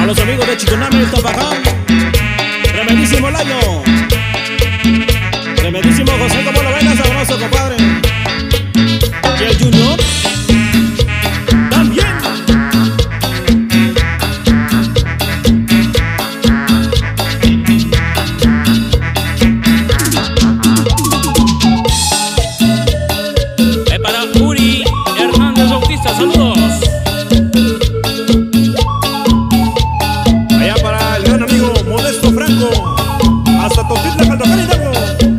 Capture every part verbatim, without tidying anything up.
los amigos de Chiconame, Tapaján. Tremendísimo Layo. Tremendísimo José, como lo ven, sabroso, compadre. Y el Junior también. Es para Uri Hernández Bautista, saludos. Allá para el gran amigo Modesto Franco, hasta Totitla, Caldocar, Hidalgo.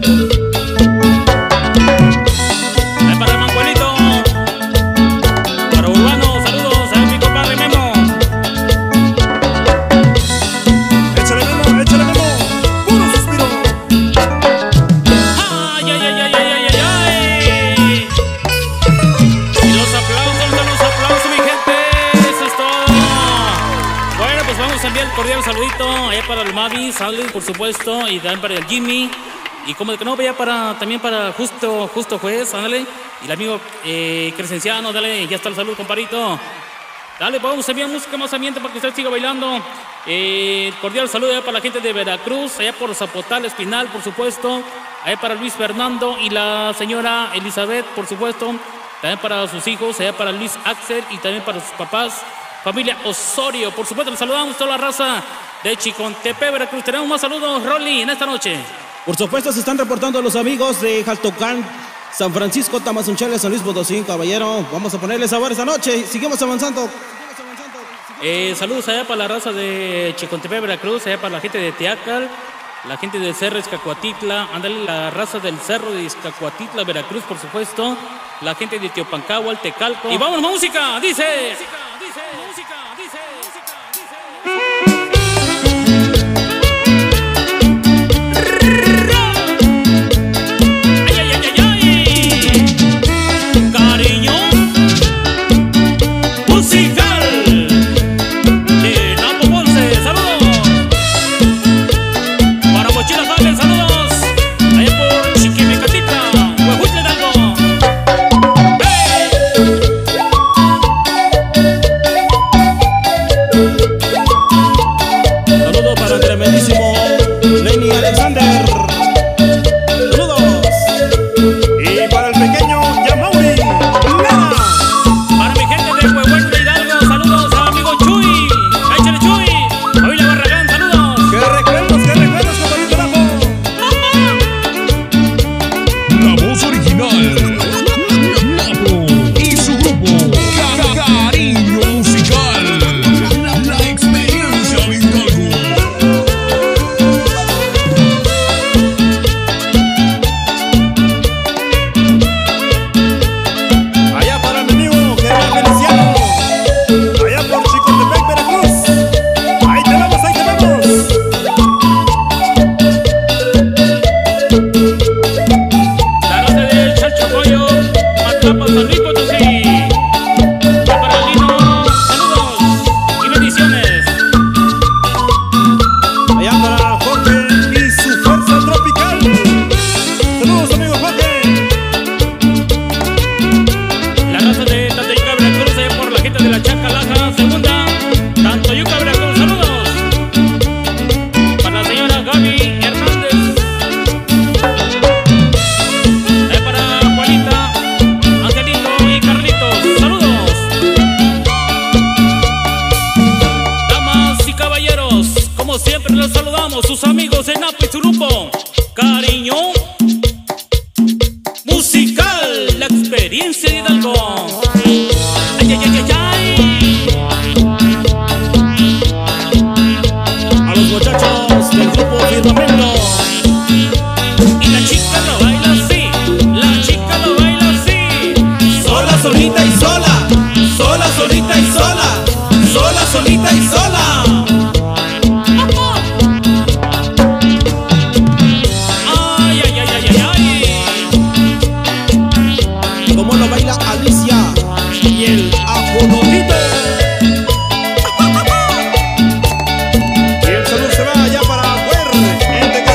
Es para Manguelito, para Urbano, saludos a mi compadre Memo. Échale Memo, échale Memo, puro suspiro. Ay, ay, ay, ay, ay, ay, ay. Y los aplausos, los aplausos, mi gente. Eso es todo. Bueno, pues vamos a enviar el cordial saludito allá para el Mavi, Salud, por supuesto, y también para el Jimmy. Y como de que no, vaya para, también para Justo, Justo Juez, ándale. Y el amigo eh, Crescenciano, dale, ya está el saludo, compadrito. Dale, pues vamos a enviar música más ambiente para que usted siga bailando. Eh, cordial saludo allá para la gente de Veracruz, allá por Zapotal, Espinal, por supuesto. Allá para Luis Fernando y la señora Elizabeth, por supuesto. También para sus hijos, allá para Luis Axel y también para sus papás. Familia Osorio, por supuesto, les saludamos a toda la raza de Chicontepec, Veracruz. Tenemos más saludos, Rolly, en esta noche. Por supuesto, se están reportando los amigos de Jaltocán, San Francisco, Tamazunchale, San Luis Potosí, caballero. Vamos a ponerle sabor esta noche. Seguimos avanzando. Eh, saludos allá para la raza de Chicontepec, Veracruz, allá para la gente de Teacal, la gente del Cerro Izcacuatitla, ándale, la raza del Cerro de Izcacuatitla, Veracruz, por supuesto, la gente de Teopancáhuatl, Tecalco. Y vamos, música, dice. Música, dice, música, dice, música, dice. Ay, ay, ay, ay, ay. Cariño musical. De Napo Ponce, saludos. Para Mochila Faber, saludos. Allá por Chiquimecatita, Huehuitla, Hidalgo. ¡Hey! Saludos para el tremendísimo Lenny Alexander. Saludos. Y para el pequeño Yamauri Lara. Para mi gente de Huehuetla, Hidalgo, saludos a amigo Chuy. Échale Chuy. Familia Barragán, saludos. ¡Qué recuerdos, qué recuerdos, compadrito Lapo! La voz original, Napo y su grupo, Ca- Cariño Musical, la, la experiencia de Hidalgo. Allá para mi amigo Germán Feliciano, allá por Chicontepec, Veracruz. Ahí te vamos, ahí te vamos. La raza del Chalchacoyo, Matlapa, San Luis Potosí. Ya para Lino, saludos y bendiciones. Allá para Jorge y su fuerza tropical. Saludos, amigo Jorge. La raza de Tantoyuca, Veracruz, allá por la gente de la Chacalaja, segunda. Tantoyuca, Veracruz, saludos. Para la señora Gaby Hernández. Allá para Juanita, Angelito y Carlitos, saludos. Damas y caballeros, como siempre los saludamos, sus amigos de Napo y su grupo. Cariño musical, la experiencia de Hidalgo. Ay, ay, ay, ay, ay. A los muchachos del grupo Firmamento. Y la chica lo baila así, la chica lo baila así. Sola, solita y sola. Sola, solita y sola. Sola, solita y sola. Ay, ay, ay, ay, ay, ay. Como lo baila Alicia y el Ajolotito. Y el saludo se va allá para Puer, en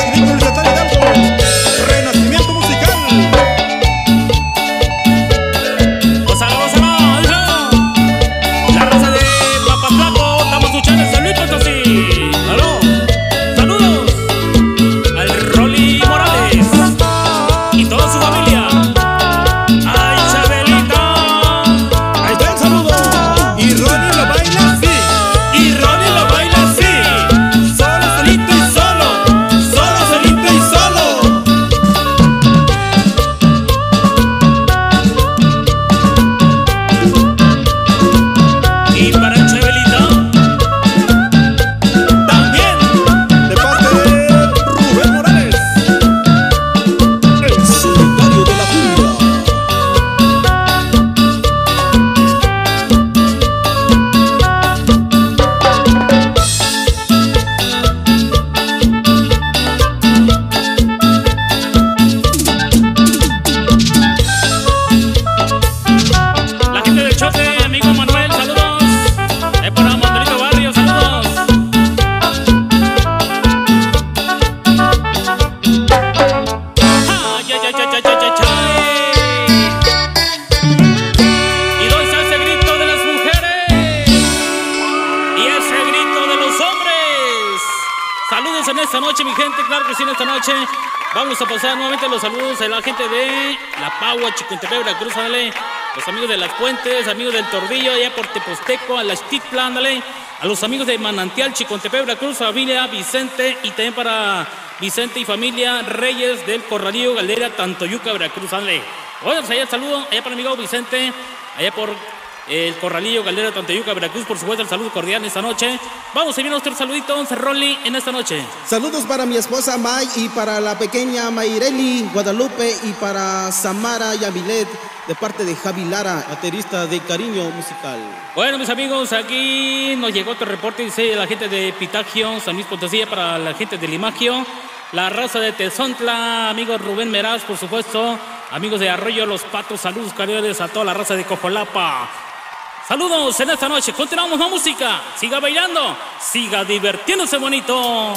en esta noche, mi gente, claro que sí, en esta noche. Vamos a pasar nuevamente los saludos a la gente de La Pagua, Chicontepec, Veracruz, ándale. Los amigos de Las Puentes, amigos del Tordillo, allá por Teposteco, a la Xtitla, ándale. A los amigos de Manantial, Chicontepec, Veracruz, familia Vicente, y también para Vicente y familia Reyes del Corralillo, Galdera, Tantoyuca, Veracruz, ándale. Bueno, pues allá el saludo, allá para mi amigo Vicente, allá por el Corralillo, Galdera, Tantoyuca, Veracruz, por supuesto, el saludo cordial esta noche. Vamos a enviar nuestro saludito, once Rolly, en esta noche. Saludos para mi esposa May y para la pequeña Mayreli Guadalupe y para Samara Yamilet de parte de Javi Lara, baterista de Cariño Musical. Bueno, mis amigos, aquí nos llegó otro reporte, dice la gente de Pitagio, San Luis Potosí, para la gente de Limagio, la raza de Tezontla, amigos Rubén Meraz, por supuesto, amigos de Arroyo Los Patos, saludos cordiales a toda la raza de Cojolapa. Saludos en esta noche, continuamos la música, siga bailando, siga divirtiéndose bonito.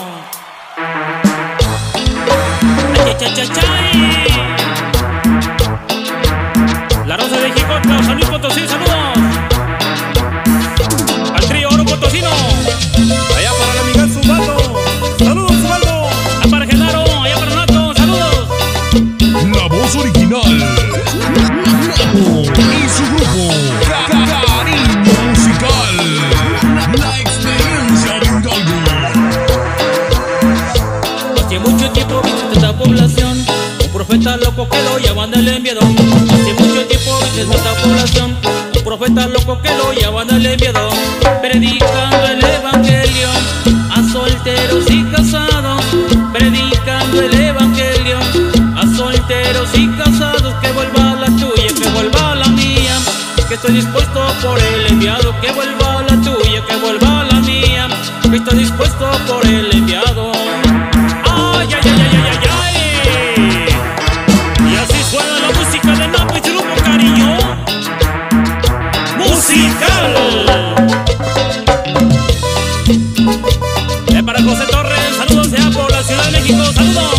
Ay, ay, ay, ay. La raza de Jicotla, San Luis Potosí, saludos. Al trío Oro Potosino. Allá para la amiga Zubaldo, saludos Zubaldo. La para Genaro, allá para Nato, saludos. La voz original, Nato y su grupo, Cariño Musical, la experiencia de Hidalgo. Hace mucho tiempo viste esta población, un profeta loco que lo llaman del enviado. Hace mucho tiempo viste esta población, un profeta loco que lo llaman del enviado, predicando el evangelio a solteros y casados, predicando el evangelio a solteros y casados. Que vuelva la tuya, que vuelva la mía, que estoy dispuesto por el enviado. Que vuelva la tuya, que vuelva la mía, que estoy dispuesto por el enviado. Ay, ay, ay, ay, ay, ay, ay. Y así suena la música de Napo y su grupo Cariño Musical. Eh, para José Torres, saludos allá por la Ciudad de México, saludos.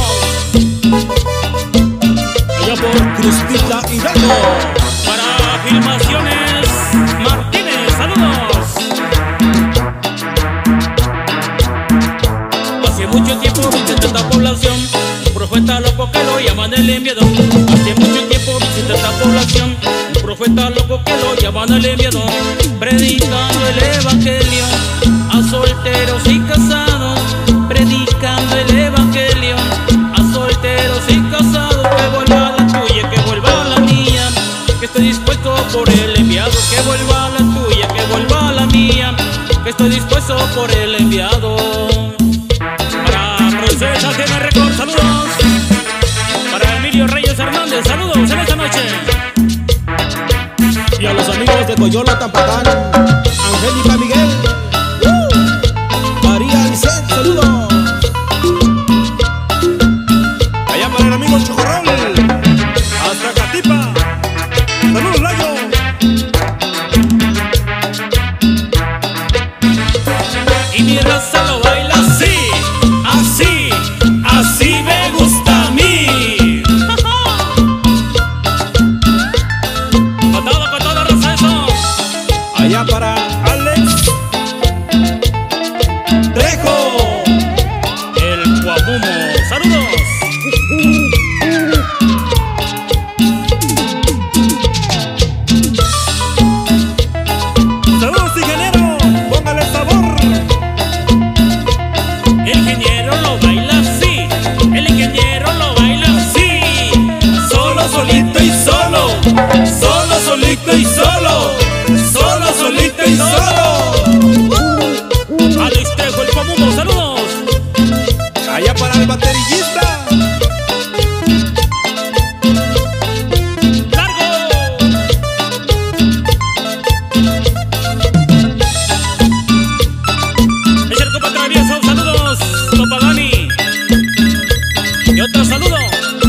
Allá por Cruztitla, Hidalgo. Para Filmaciones Martínez, saludos. Hace mucho tiempo visité esta población, un profeta loco que lo llaman el enviado. Hace mucho tiempo visité esta población, un profeta loco que lo llaman el enviado, predicando el evangelio a solteros y casados, predicando el evangelio a solteros y casados. Que vuelva la tuya, que vuelva la mía, que estoy dispuesto por el enviado. Que vuelva la tuya, que vuelva la mía, que estoy dispuesto por el enviado. Para Procesa Tiene Record, saludos. Para Emilio Reyes Hernández, saludos en esta noche. Y a los amigos de Coyola, Tampacán, Angélica Miguel, uh, María Lisset, saludos. Allá para el amigo Chocorrol, hasta Catipa, saludos Layo. Y mi raza lo baila así, así, así me gusta a mí. Con todo, con todo, raza, eso. Allá para Alex Trejo, El Guapumo, saludos. saludos ingeniero, póngale sabor. El ingeniero lo baila así, el ingeniero lo baila así. Solo, solito y solo, solo, solito y solo, solo, solito y solo. Alex Trejo, el Guapumo, saludos. Allá para el baterillista, ¡Largo! Es el compa travieso, saludos, Topagani. Y otro saludo.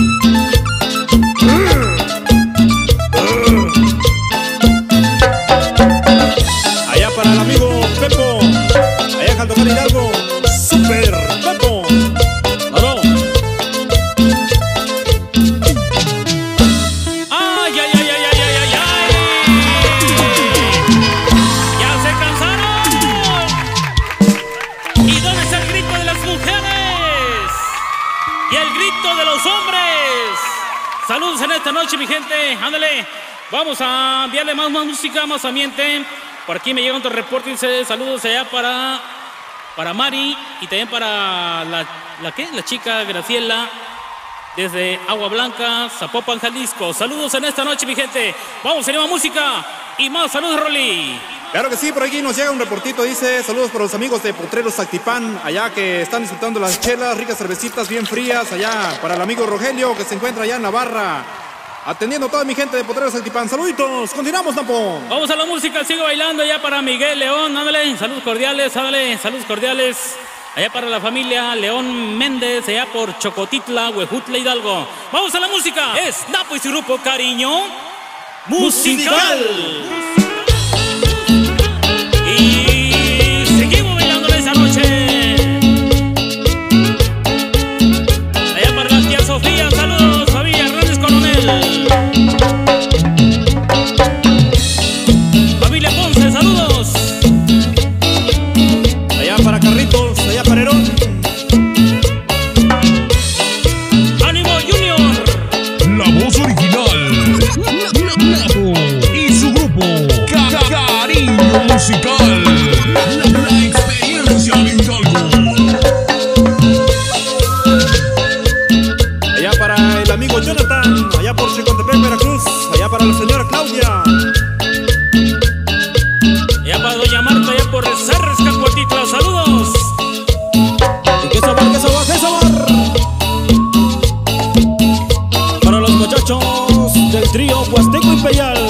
allá para el amigo Pepo, allá en Jaldocán Hidalgo, Super Pepo. ¡Claro! ¡Ay, ay, ay, ay, ay, ay, ay, ay! ¡Ya se cansaron! ¿Y dónde está el grito de las mujeres? y el grito de los hombres. Saludos en esta noche, mi gente. Ándale. Vamos a enviarle más, más música, más ambiente. Por aquí me llega otro reporte. Dice saludos allá para, para Mari y también para la, la, ¿qué? La chica Graciela desde Agua Blanca, Zapopan, Jalisco. Saludos en esta noche, mi gente. Vamos a ir más música y más. Saludos, Rolly. Claro que sí, por aquí nos llega un reportito, dice saludos para los amigos de Potreros Actipán, allá que están disfrutando las chelas, ricas cervecitas bien frías, allá para el amigo Rogelio que se encuentra allá en la barra, atendiendo a toda mi gente de Potreros Actipán. Saluditos, continuamos, Napo. Vamos a la música, sigo bailando allá para Miguel León, ándale, saludos cordiales, ándale, saludos cordiales. Allá para la familia León Méndez, allá por Chocotitla, Huejutla, Hidalgo. Vamos a la música, es Napo y su grupo Cariño Musical. Y seguimos bailando esa noche. Allá para la tía Sofía, saludos, familia Hernández Coronel. Familia Ponce, saludos. Allá para Carritos, allá para Herón. Ánimo Junior. La voz original. Napo y su grupo Cariño Musical. La, la experiencia de Hidalgo. Allá para el amigo Jonathan, allá por Chicontepec, Veracruz, allá para la señora Claudia. Allá para doña Marta, allá por Cerres, Cacuatitla, saludos. Y que sabar, que sabar, que sabar. Para los muchachos del trío Huasteco Imperial.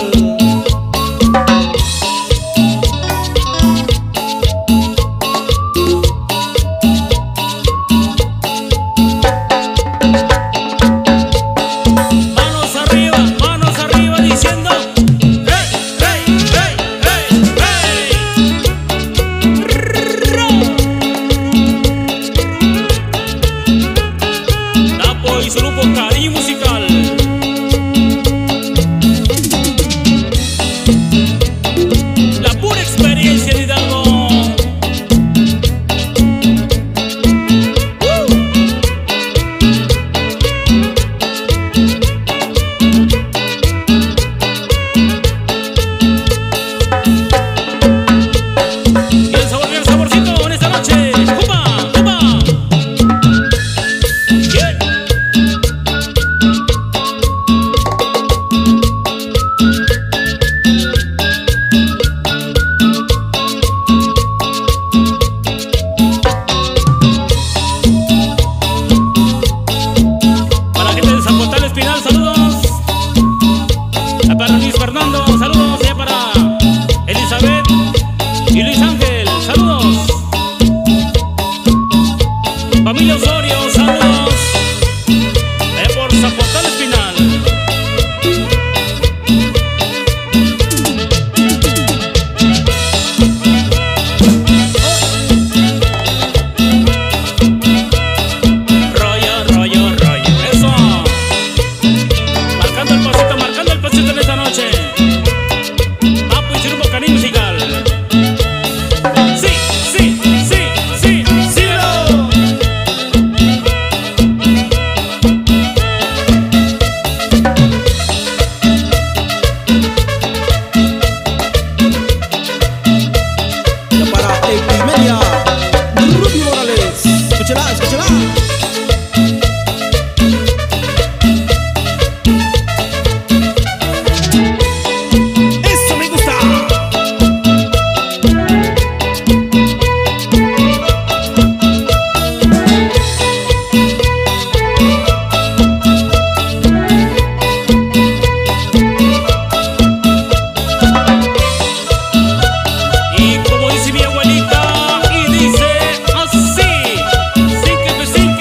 Y como dice mi abuelita, y dice así, sí que me sí.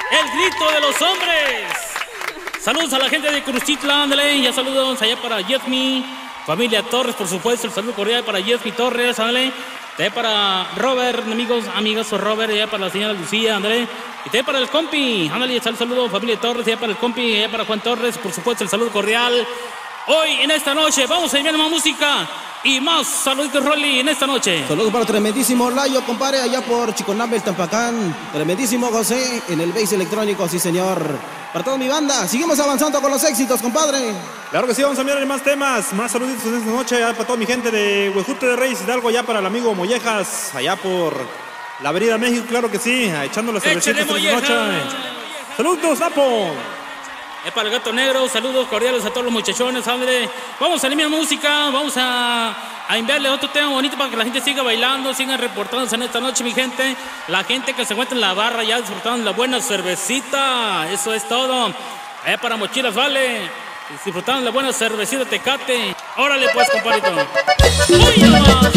El grito de los hombres. Saludos a la gente de Crucitla, ándale. Ya saludos allá para Yesmi, familia Torres, por supuesto. El saludo cordial para Yesmi Torres, ándale. También para Robert, amigos, amigas, Robert, allá para la señora Lucía, ándale. Y también para el compi, ándale, el saludo, familia Torres, allá para el compi, allá para Juan Torres, por supuesto, el saludo cordial. Hoy, en esta noche, vamos a enviar más música y más saluditos, Rolly, en esta noche. Saludos para el tremendísimo Layo, compadre, allá por Chiconamel, Tampacán. Tremendísimo José, en el bass electrónico, sí señor. Para toda mi banda, seguimos avanzando con los éxitos, compadre. Claro que sí, vamos a enviar más temas, más saluditos en esta noche, allá para toda mi gente de Huejute de Reyes Hidalgo, allá para el amigo Mollejas, allá por la Avenida México, claro que sí, echando las cervecitas en esta noche. Saludos, Napo. Es para el Gato Negro, saludos cordiales a todos los muchachones, André. Vamos a limpiar música, vamos a, a enviarle otro tema bonito para que la gente siga bailando, sigan reportándose en esta noche, mi gente. La gente que se encuentra en la barra ya disfrutando la buena cervecita, eso es todo. Es para Mochilas, vale. Disfrutando la buena cervecita Tecate. Órale pues, compadrito. ¡Uy, nomás!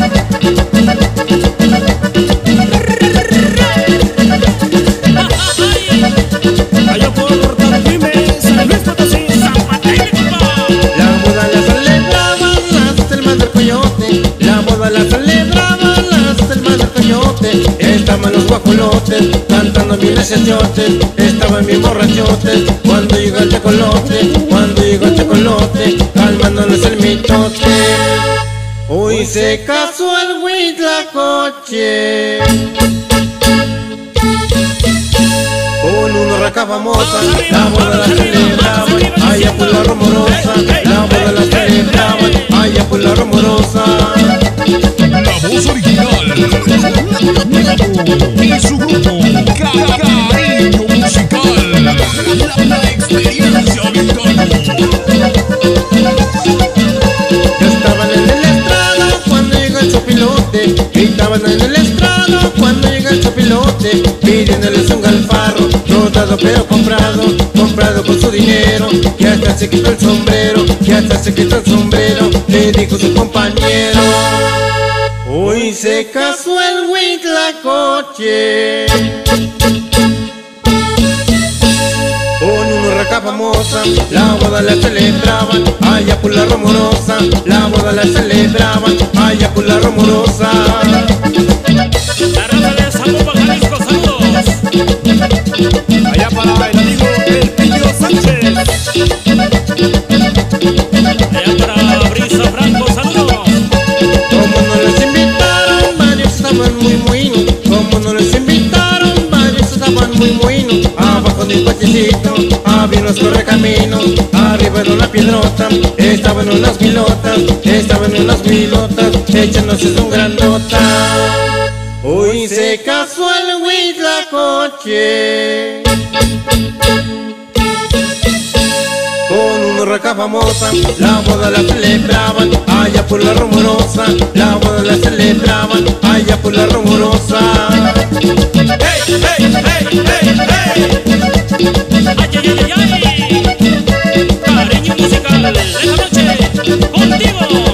Allá por Tanquime, San Luis Potosí, San Mateo. La boda la celebraban las selmas del coyote. La boda la celebraban las selmas del coyote. Estaban los guajolotes cantando bien achachotes. Estaban bien borrachotes cuando llegó el tecolote. Cuando llegó el tecolote, calmándoles el mitote. Hoy se casó el Huitlacoche con una raca famosa. La boda la celebraban allá por la Rumorosa. La boda la celebraban allá por la Rumorosa. La voz original y su grupo Ca- Cariño Musical. La, la experiencia vital. Ya estaban en el estrado cuando llegó el sopilote. Y estaban en el estrado cuando llegó el sopilote, pidiéndoles un galfarro, rodado pero comprado, comprado con su dinero. Que hasta se quitó el sombrero, que hasta se quitó el sombrero, le dijo su compañero. Hoy se casó el Huitlacoche con una raca famosa. La boda la celebraban allá por la Rumorosa. La boda la celebraban allá por la Rumorosa. La raza de Zapopan, Jalisco, saludos. Allá para el amigo El Pillo Sánchez. Allá para Brisa Franco, saludos. Como no les invitaron, varios estaban muy muinos. Como no les invitaron, varios estaban muy muinos. Abajo de un cochecito había unos correcaminos. Arriba en una piedrota estaban unas milotas. Estaban unas milotas echándose un grandota. Hoy se casó el Huitlacoche con una raca famosa. La boda la celebraban allá por la Rumorosa. La boda la celebraban allá por la Rumorosa. ¡Hey, hey, hey, hey, hey! ¡Ay, ay, ay, ay! Cariño musical, esta noche, contigo.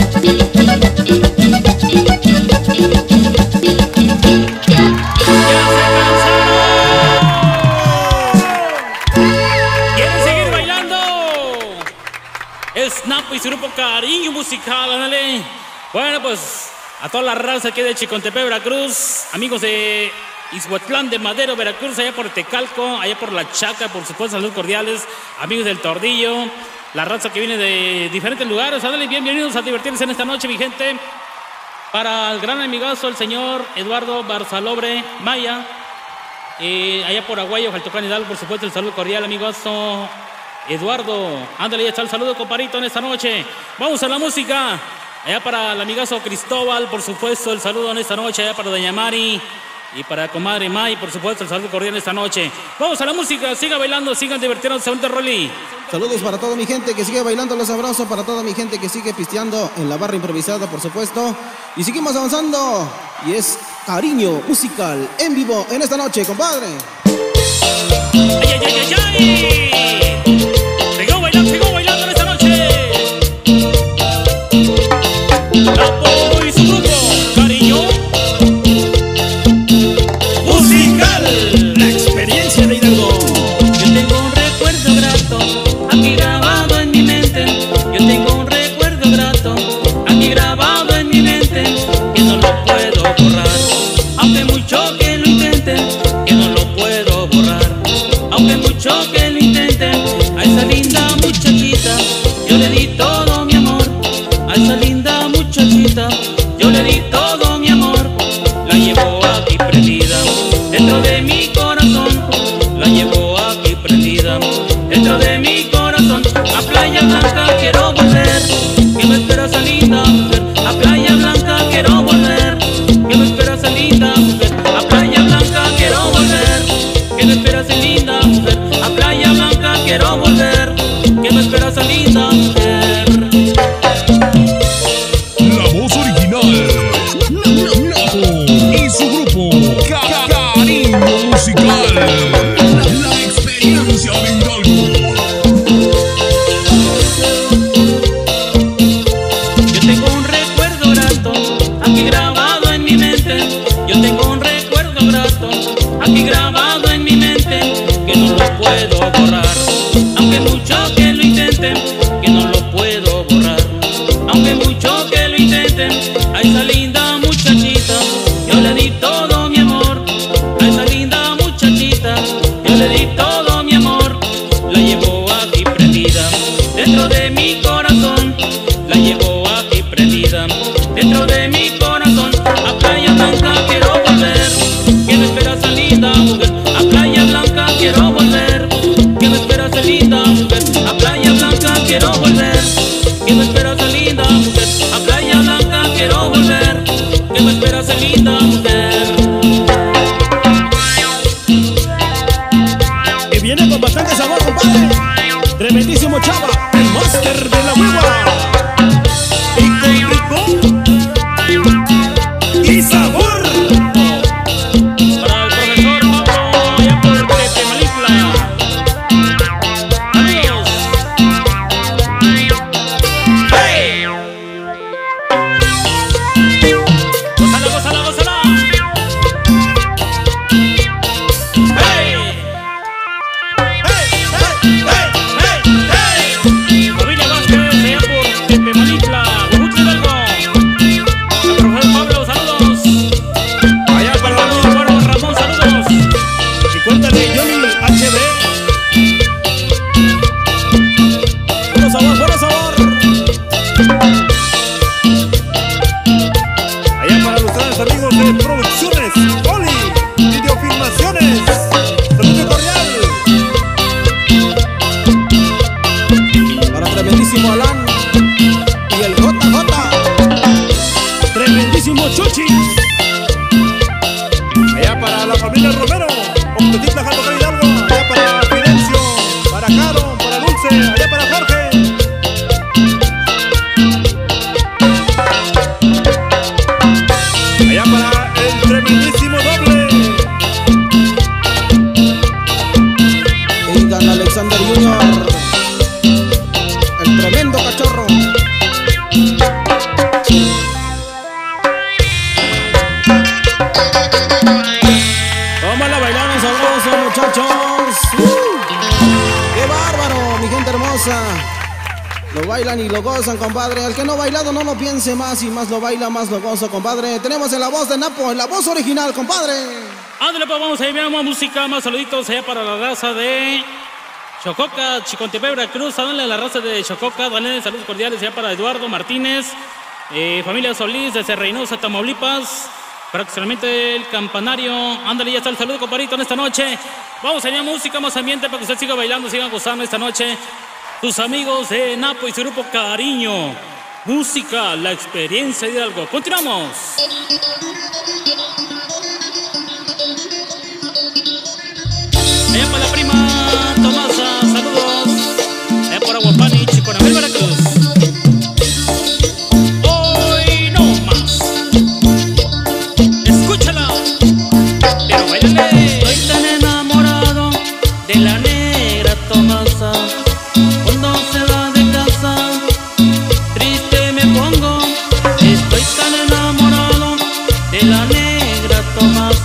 Snapo y su grupo Cariño Musical, ándale. Bueno, pues a toda la raza aquí de Chicontepec, Veracruz, amigos de Izhuatlán de Madero, Veracruz, allá por Tecalco, allá por La Chaca, por supuesto, saludos cordiales, amigos del Tordillo, la raza que viene de diferentes lugares, ándale, bienvenidos a divertirse en esta noche, mi gente. Para el gran amigazo, el señor Eduardo Barzalobre Maya, eh, allá por Aguayo, Jaltocán Hidalgo, por supuesto, el saludo cordial, amigazo Eduardo. Ándale, ya está el saludo, comparito, en esta noche. Vamos a la música. Allá para el amigazo Cristóbal, por supuesto, el saludo en esta noche. Allá para Doña Mari y para comadre May, por supuesto, el saludo cordial en esta noche. Vamos a la música, sigan bailando, sigan divirtiéndose. Ahorita, Rolly. Saludos para toda mi gente que sigue bailando, los abrazos para toda mi gente que sigue pisteando en la barra improvisada, por supuesto. Y seguimos avanzando. Y es Cariño Musical en vivo en esta noche, compadre. ¡Ay, ay, ay, ay, ay! Sigo bailando, sigo bailando en esta noche. Napo y su grupo, Cariño Musical. La experiencia de yo le di todo mi amor. La llevo aquí prendida dentro de mi corazón. La llevo aquí prendida dentro de mi corazón. A Playa Blanca quiero volver. ¿Qué me esperas, linda mujer? A Playa Blanca quiero volver. ¿Qué me esperas, linda mujer? A Playa Blanca quiero volver. ¿Qué me esperas, linda mujer? A Playa Blanca quiero volver. ¿Qué me esperas, linda mujer? Que viene con bastante sabor, compadre. Tremendísimo Chava, el máster de la hueva. Y con ritmo y sabor. Para el profesor Pablo, allá por Tepemalipla. Amigos. ¡Hey! ¡Gózala, gózala, gózala! ¡Hey! Familia Vázquez, allá por Tepemalipla, Huajuchi Hidalgo. Al profesor Pablo, saludos. Allá para Para el hermano Ramón, saludos. Y cuéntale, Johnny H D. Bueno sabor, bueno sabor. Allá para los grandes amigos de Producciones Oli, Videofilmaciones. Saludo cordial. Para tremendísimo Alan y el J J. Tremendísimo Chuchi. Allá para la familia Romero, Octotitla, Jalisco, Hidalgo. Allá para Fidencio, para Caro, para Dulce, allá para Jorge. Allá para el tremendísimo doble. Aidan Alexander Junior. El tremendo cachorro. ¿Cómo la bailaron sabroso, muchachos? ¡Uh! ¡Qué bárbaro, mi gente hermosa! Lo bailan y lo gozan, compadre. El que no ha bailado no lo piense más, y más lo baila, más lo goza, compadre. Tenemos en la voz de Napo, en la voz original, compadre. Ándale, pues vamos a ir, veamos música, más saluditos allá para la raza de Chococa, Chicontepec, Veracruz. Dale a la raza de Chococa, dale saludos cordiales allá para Eduardo Martínez, eh, familia Solís desde Reynosa, Tamaulipas. Próximamente el Campanario. Ándale, ya está el saludo, compadrito, en esta noche. Vamos a ir a música, más ambiente para que usted siga bailando, siga gozando esta noche. Tus amigos de Napo y su grupo Cariño. Música, la experiencia de algo. Continuamos. Allá para la prima Tomasa, saludos. Allá por Aguapani, Chiconamel, Veracruz. Hoy no más. Escúchala, pero bailale. Estoy tan enamorado de la negra Tomasa. Cuando se va de casa, triste me pongo. Estoy tan enamorado de la negra Tomasa.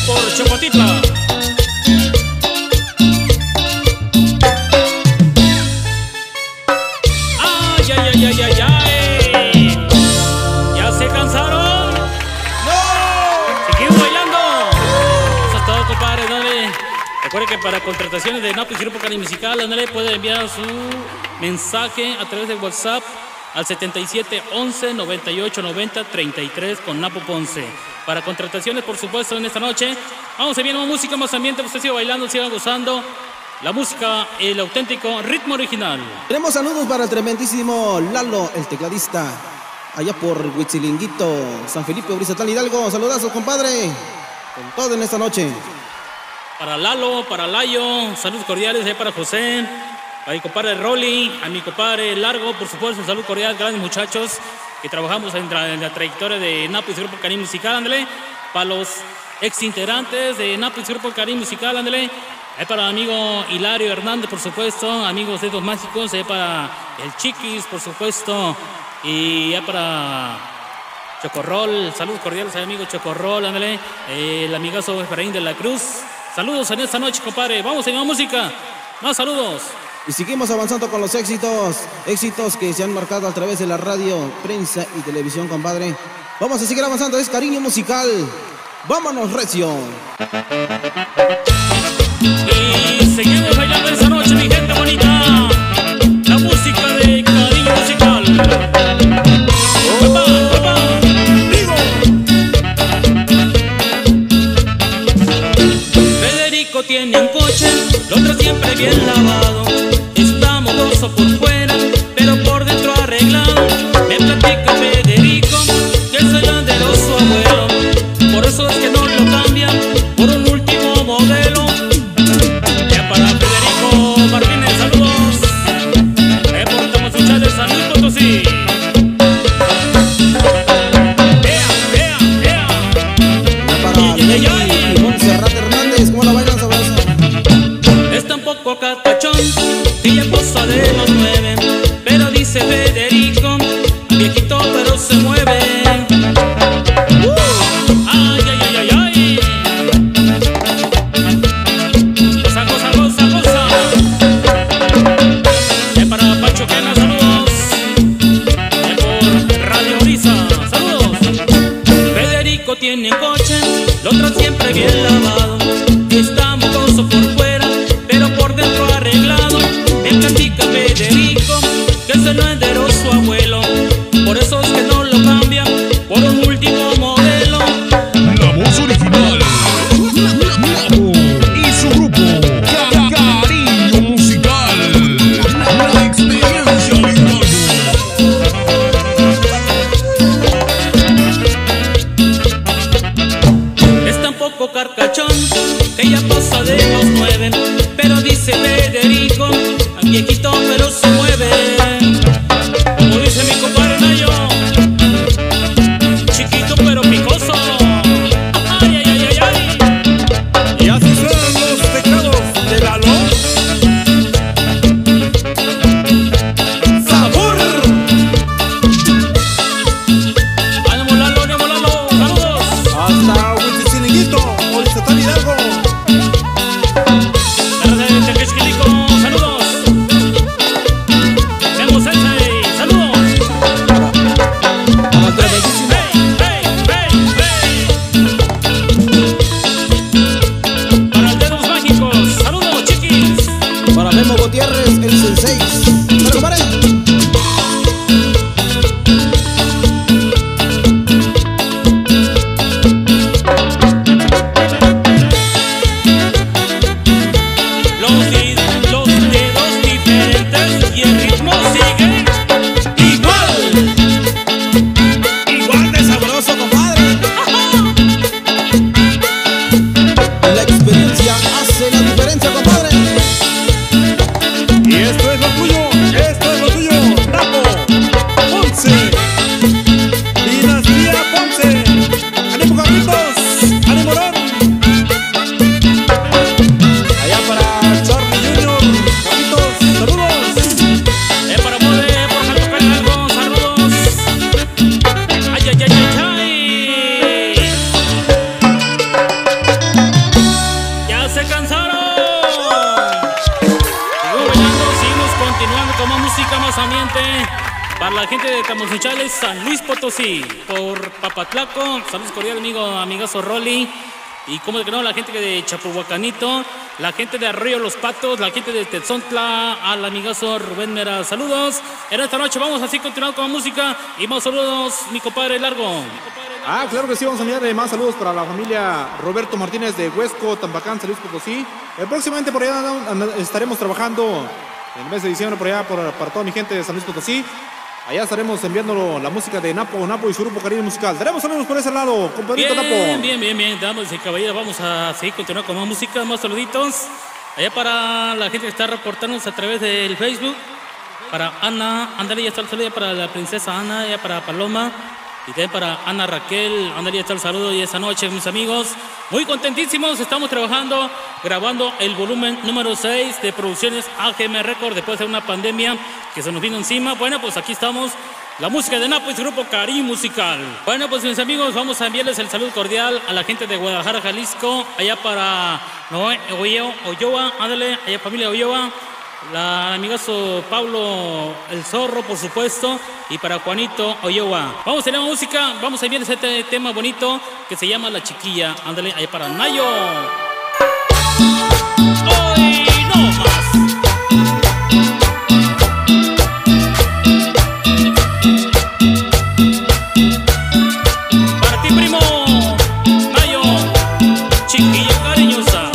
por Chocotitla. Ay, ay, ay, ay, ay, ay. ¿Ya se cansaron? ¡No! Seguimos bailando. Eso es todo, compadre, dale. Recuerde que para contrataciones de Naples Grupo Cari Musical, dale, puede enviar su mensaje a través de WhatsApp al setenta y siete once noventa y ocho noventa treinta y tres con Napo Ponce. Para contrataciones, por supuesto, en esta noche. Vamos a ver más música, más ambiente. Usted siga bailando, siga gozando. La música, el auténtico ritmo original. Tenemos saludos para el tremendísimo Lalo, el tecladista, allá por Huitzilinguito, San Felipe, Brizatlán, Hidalgo. Saludazos, compadre, con todo en esta noche. Para Lalo, para Layo, saludos cordiales ahí para José, para mi compadre Rolly, a mi compadre Largo, por supuesto, un saludo cordial, grandes muchachos que trabajamos en, tra en la trayectoria de Naples Grupo Cari Musical, ándale. Para los ex integrantes de Naples Grupo Cari Musical, ándale. Ahí para el amigo Hilario Hernández, por supuesto, amigos de Dedos Mágicos, ahí para el Chiquis, por supuesto, y ahí para Chocorrol, saludos cordiales al amigo Chocorrol, ándale, eh, el amigazo Efraín de la Cruz. Saludos en esta noche, compadre. Vamos a ir a música. Más saludos. Y seguimos avanzando con los éxitos, éxitos que se han marcado a través de la radio, prensa y televisión, compadre. Vamos a seguir avanzando, es Cariño Musical. Vámonos, recio. Y seguimos bailando esta noche, mi gente bonita. La música de Cariño Musical. ¡Papá, papá! ¡Digo! Federico tiene un coche, lo otro siempre bien lavado. Está modoso por fuera, pero por dentro arreglado. Me platica Federico que es el andero su abuelo. Por eso es que no lo cambian por un último modelo. Ya para Federico Martínez, saludos. Le portamos un chat de San Luis Potosí. ¡Ea, ea, ea! Ya para Nelly y Montserrat Hernández, ¿cómo la bailan sobre eso? Es tan poco catachón, ella posa de los nueve, pero dice Federico, viejito pero se mueve. Uh, ay, ay, ay, ay, ay. Goza, goza, goza, goza. Es para Pacho Quena, saludos. Es por Radio Brisa, saludos. Federico tiene coche, lo trae siempre bien lavado. Está mocoso por fuera, pero por dentro arreglado. Me platica Federico que se lo enderó su abuelo. Por eso es que no lo cambian por un último modelo. La voz original, Napo y su grupo Ca- Cariño Musical, la experiencia Hidalgo. Es tan poco carcachón que ya pasa de los nueve, pero dice Federico, viejito pero se mueve. Como dice mi compadre Nayo, chiquito pero picoso. Ay, ay, ay, ay, ay. Y así suenan los teclados de Lalo. ¡Sabor! ánimo Lalo, ánimo Lalo, saludos. Hasta Huitzilinguito, Brizatlán, Hidalgo. Para la gente de Tamazunchales, San Luis Potosí, por Papatlaco, saludos cordiales, amigo, amigazo Rolly. Y como de que no, la gente de Chapohuacanito, la gente de Arroyo Los Patos, la gente de Tetzontla, al amigazo Rubén Mera, saludos. En esta noche vamos así continuando con la música y más saludos, mi compadre Largo. Ah, claro que sí, vamos a enviar más saludos para la familia Roberto Martínez de Huesco, Tampacán, San Luis Potosí. Eh, próximamente por allá estaremos trabajando en el mes de diciembre por allá por, para toda mi gente de San Luis Potosí. Allá estaremos enviando la música de Napo, Napo y su grupo Cariño Musical. Daremos saludos por ese lado, compadrito Napo. Bien, bien, bien, bien, damas y caballeros, vamos a seguir continuando con más música, más saluditos. Allá para la gente que está reportándonos a través del Facebook. Para Ana, ándale, ya está el saludo para la princesa Ana, ya para Paloma. Y también para Ana Raquel, ándale, ya está el saludo. Y esa noche, mis amigos, muy contentísimos, estamos trabajando, grabando el volumen número seis de Producciones A G M Record después de una pandemia que se nos vino encima. Bueno, pues aquí estamos, la música de Napo y su grupo Cariño Musical. Bueno, pues mis amigos, vamos a enviarles el saludo cordial a la gente de Guadalajara, Jalisco, allá para Noé Oyoa, ándale, allá familia Oyoa. La amigazo Pablo el Zorro, por supuesto, y para Juanito Oyoa. Vamos a tener música, vamos a enviar este tema bonito que se llama La Chiquilla. Ándale, ahí para Nayo. Hoy no más. Para ti, primo, Nayo, chiquilla cariñosa.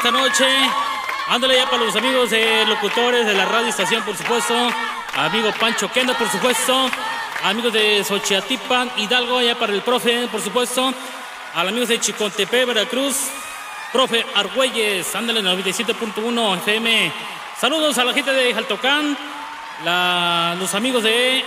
esta noche. Ándale ya para los amigos de locutores de la radio estación, por supuesto. Amigo Pancho Kenda, por supuesto. Amigos de Xochiatipan, Hidalgo, ya para el profe, por supuesto. A los amigos de Chicontepec, Veracruz. Profe Argüelles, ándale, noventa y siete punto uno F M. Saludos a la gente de Jaltocán. La, los amigos de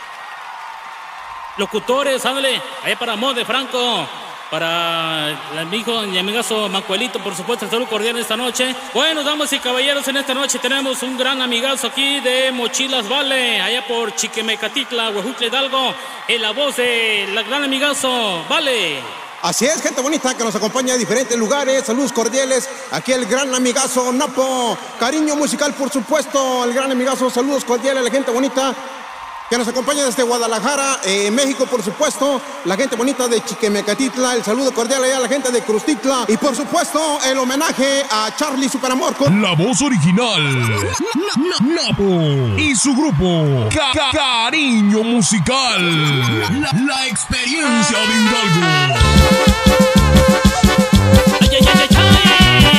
locutores, ándale, allá para Mode Franco. Para el amigo y amigazo Macuelito, por supuesto, salud cordial esta noche. Bueno, damas y caballeros, en esta noche tenemos un gran amigazo aquí de Mochilas Vale, allá por Chiquimecatitla, Huejutla, Hidalgo, en la voz de la gran amigazo Vale. Así es, gente bonita que nos acompaña de diferentes lugares. Saludos cordiales. Aquí el gran amigazo Napo. Cariño musical, por supuesto. El gran amigazo. Saludos cordiales a la gente bonita que nos acompaña desde Guadalajara, eh, México, por supuesto. La gente bonita de Chiquimecatitla. El saludo cordial allá a la gente de Crustitla. Y por supuesto, el homenaje a Charlie Superamor con la voz original, Napo y su grupo Ca Ca Cariño Musical, la, la experiencia de Hidalgo. Ay, ay, ay, ay, ay.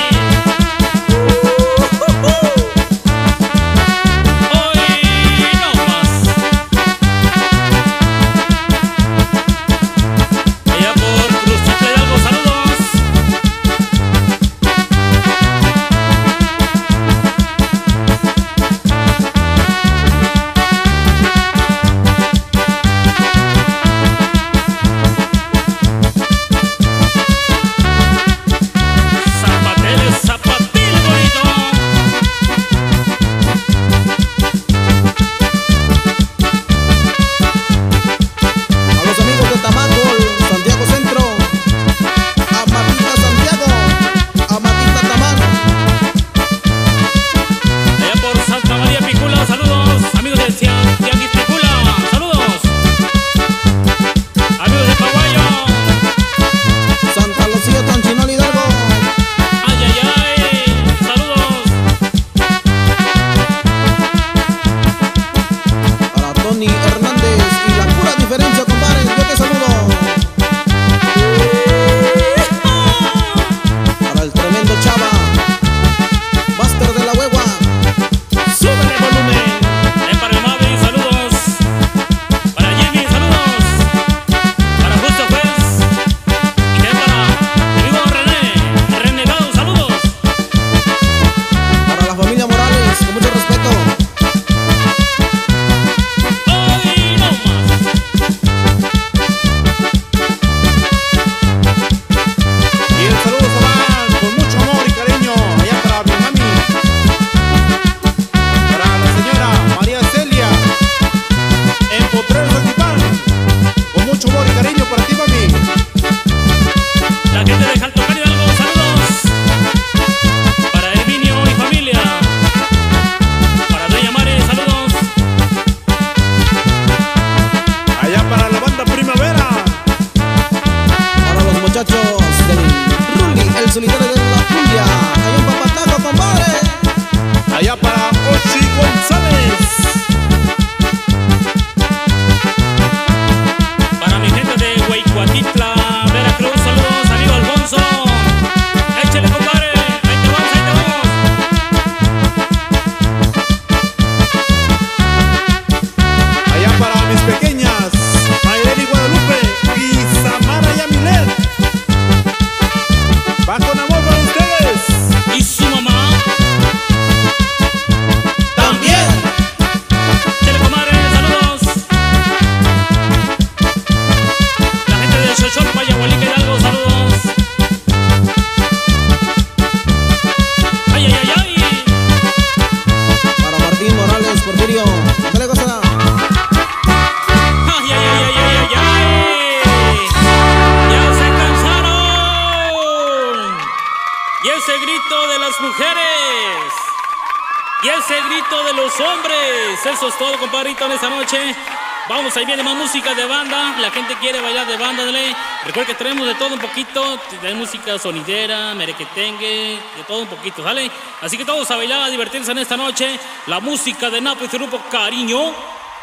Eso es todo, compadrito, en esta noche. Vamos, ahí viene más música de banda. La gente quiere bailar de banda, dale. Recuerda que tenemos de todo un poquito. De música sonidera, merequetengue, de todo un poquito, ¿sale? Así que todos a bailar, a divertirse en esta noche. La música de Napo y su grupo Cariño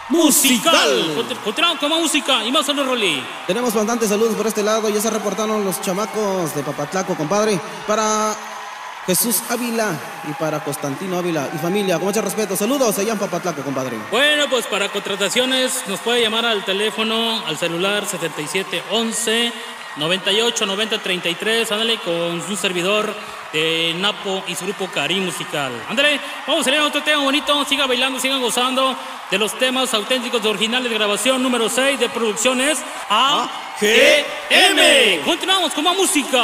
Musical. Continuamos con más música y más saludos, Rolly. Tenemos bastantes saludos por este lado. Ya se reportaron los chamacos de Papatlaco, compadre. Para Jesús Ávila y para Constantino Ávila y familia, con mucho respeto. Saludos allá en Papatlaco, compadre. Bueno, pues para contrataciones nos puede llamar al teléfono, al celular setenta y siete once noventa y ocho noventa treinta y tres. Ándale, con su servidor de Napo y su grupo Cariño Musical. Ándale, vamos a salir a otro tema bonito. Sigan bailando, sigan gozando de los temas auténticos de originales de grabación número seis de Producciones A G M. Continuamos con más música.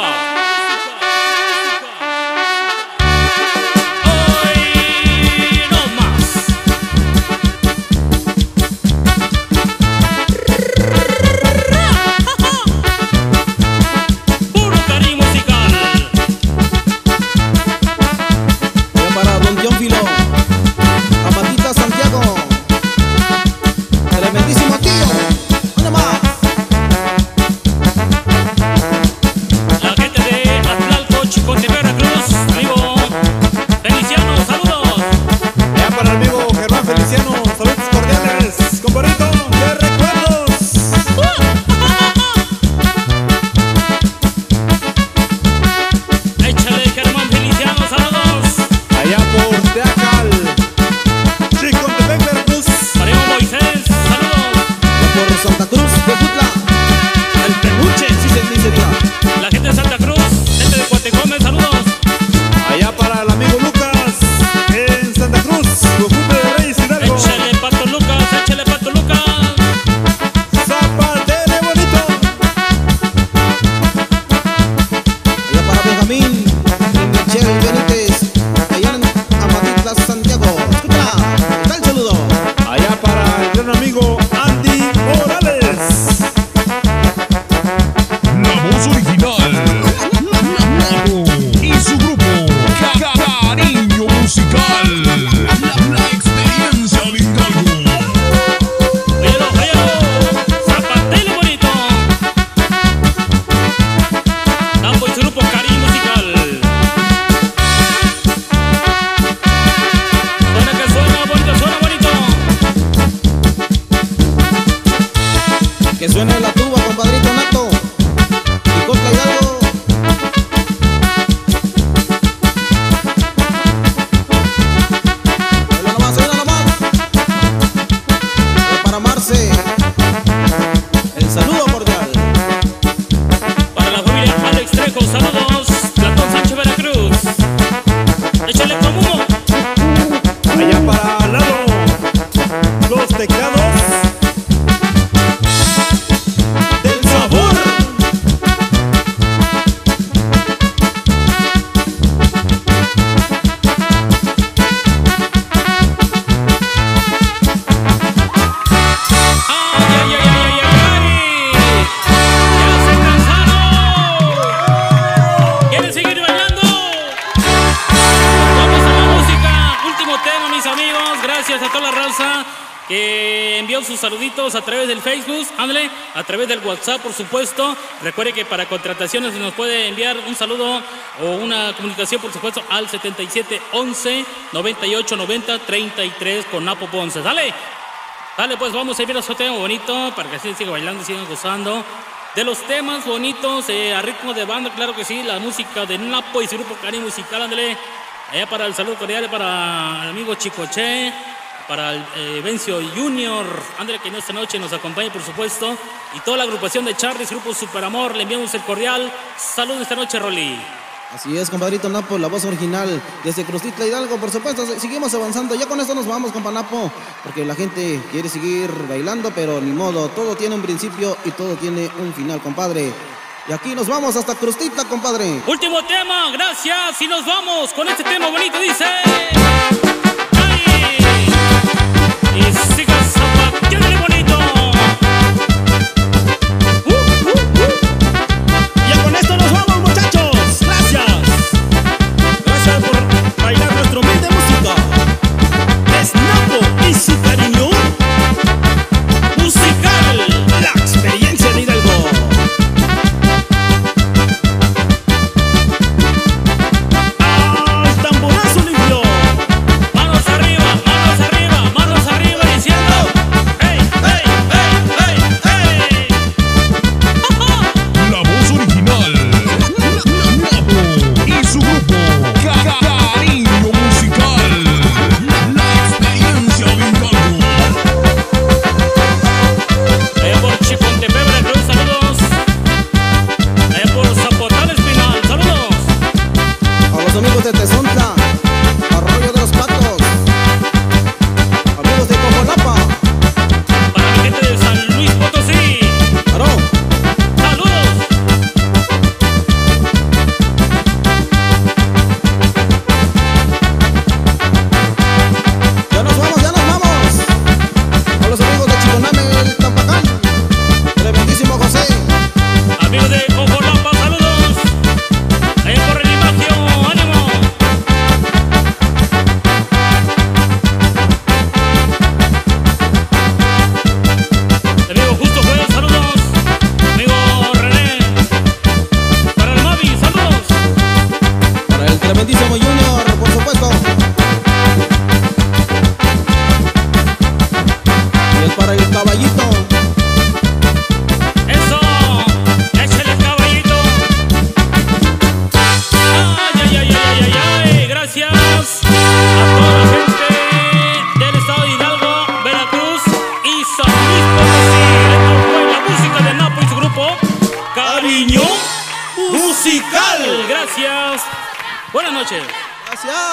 Que suene la tuba, compadrito Nato. Y Cosla Hidalgo. Oíla nomás, oíla nomás. Para Marce, el saludo cordial. Para la familia Alex Trejo, saludos. Platón Sánchez, Veracruz. Échale con humo. Allá para Lalo, los teclados. A toda la raza que envió sus saluditos a través del Facebook, ándale, a través del WhatsApp, por supuesto. Recuerde que para contrataciones nos puede enviar un saludo o una comunicación, por supuesto, al setenta y siete once noventa y ocho noventa treinta y tres con Napo Ponce. Dale, dale, pues vamos a ir a otro tema bonito para que así sigan bailando y sigan gozando de los temas bonitos eh, a ritmo de banda, claro que sí, la música de Napo y su grupo Cariño Musical. Ándale, allá para el saludo cordial para el amigo Chicoche, para el eh, Vencio Junior, André, que en esta noche nos acompaña, por supuesto, y toda la agrupación de Charles, Grupo Superamor, le enviamos el cordial saludo esta noche, Rolly. Así es, compadrito Napo, la voz original desde Cruztitla Hidalgo, por supuesto. Seguimos avanzando, ya con esto nos vamos, compa Napo, porque la gente quiere seguir bailando, pero ni modo, todo tiene un principio y todo tiene un final, compadre. Y aquí nos vamos hasta Cruztitla, compadre. Último tema, gracias, y nos vamos con este tema bonito, dice... Y siga zapateando bonito. Uh, uh, uh. Ya con esto nos vamos, muchachos. Gracias. Gracias por bailar nuestra humilde música. Es Napo y su cariño musical. La experiencia de Hidalgo. Al tamborazo limpio.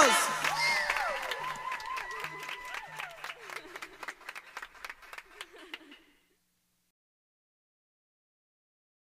¡Vámonos!